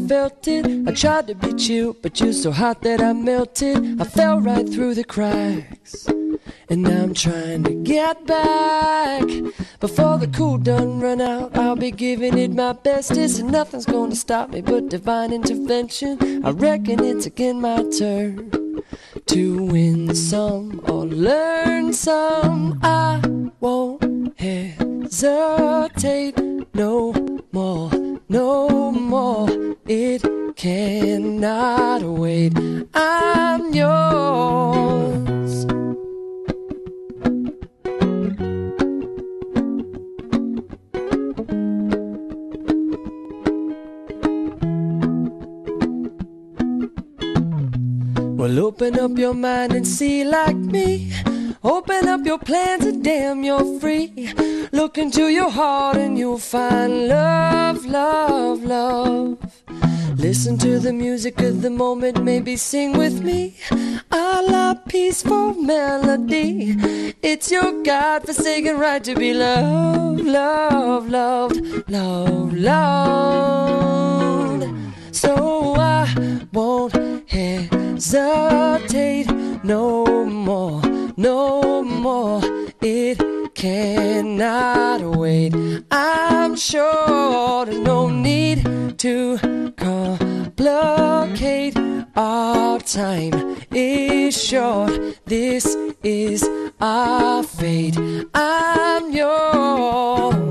felt it. I tried to be chill, but you're so hot that I melted. I fell right through the cracks, and now I'm trying to get back. Before the cool done run out, I'll be giving it my bestest, and nothing's gonna stop me but divine intervention. I reckon it's again my turn to win some or learn some. I won't hesitate no more, no more. It cannot wait. I'm yours. Well, open up your mind and see like me. Open up your plans and damn, you're free. Look into your heart and you'll find love, love, love. Listen to the music of the moment, maybe sing with me. A la peaceful melody. It's your God-forsaken right to be loved, loved, loved, loved, loved. So I won't hesitate no more, no more. It cannot wait. I'm sure there's no need to complicate. Our time is short. This is our fate. I'm yours.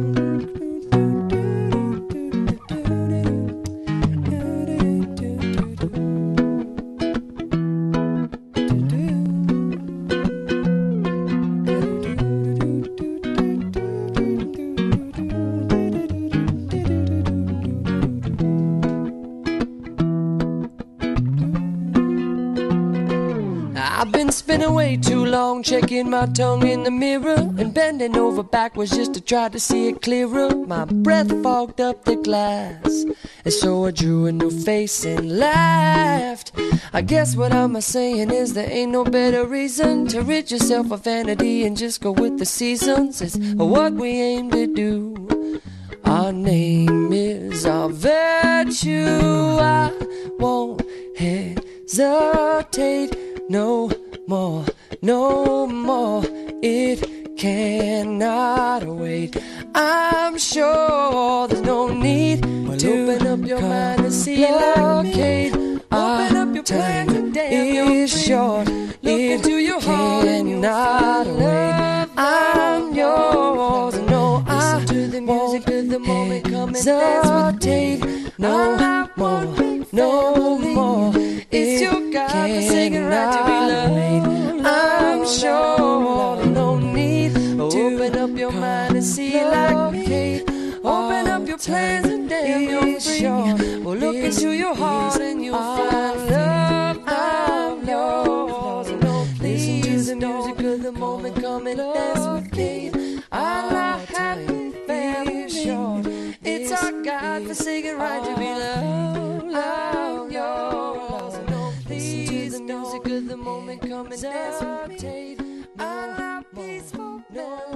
I've been spinning way too long, checking my tongue in the mirror and bending over backwards just to try to see it clearer. My breath fogged up the glass, and so I drew a new face and laughed. I guess what I'm saying is there ain't no better reason to rid yourself of vanity and just go with the seasons. It's what we aim to do. Our name is our virtue. I won't hesitate no more, no more. It cannot wait. I'm sure there's no need to open up your mind and see like me. Open up your plans and damn, it's short. Look into your heart and you'll find love. I'm yours. No, I to the music of the moment. Come and dance with me. No more, no more. It's your God-forsaken right to be loved. I'm sure there's no need to open up your mind and see like me. Open up your plans and damn, you're free. Well, look into your heart and you'll find love. I'm yours. Listen to the music of the moment. Come and dance with me. Our happy family short. It's our God-forsaken right to be loved. I'm yours. Listen to the music of the moment. Come and dance with me. Our peaceful melody.